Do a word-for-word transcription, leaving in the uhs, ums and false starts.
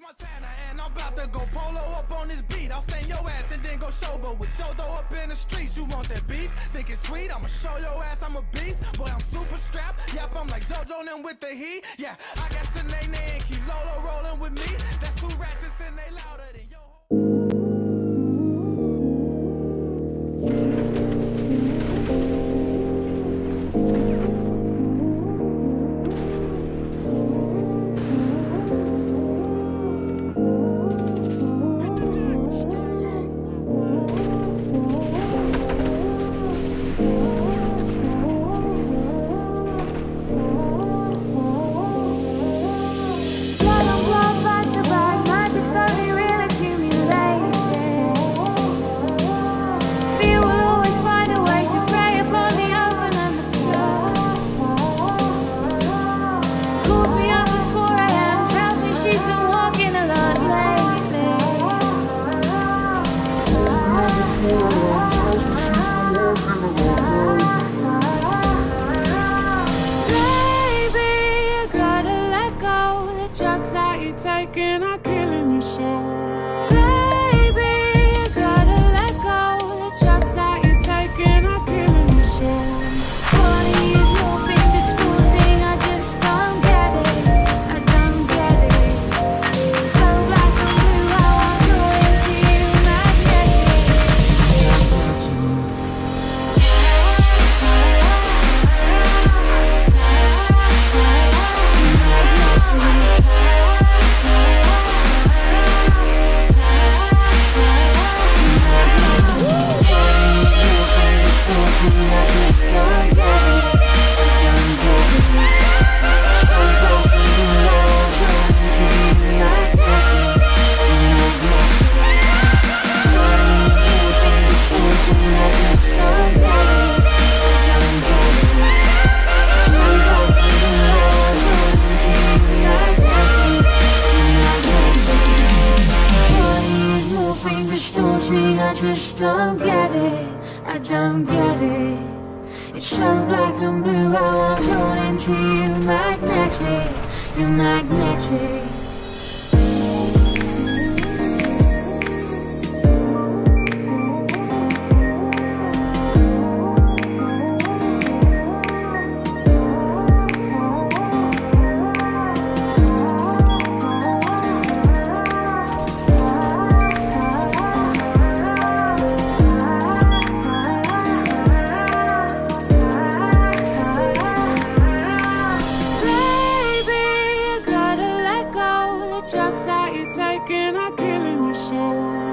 Montana and I'm about to go polo up on this beat. I'll stain your ass and then go showboat with Jodo up in the streets. You want that beef? Think it's sweet? I'ma show your ass I'm a beast. Boy, I'm super strapped. Yep, I'm like Jojo and them with the heat. Yeah, I got Sinead and Kilolo rolling with me. That's two ratchets and they louder than yo. Taking are killing you so. Baby, you gotta let go. The drugs that you're taking are killing you so. Body is morphing, distorting. I just don't get it. I don't get it. It's so black and blue, how I'm drawing to you, magnetic. I just don't get it, I don't get it. It's so black and blue how I'm drawn into you, magnetic, you're magnetic. Drugs that you're taking are killing you so.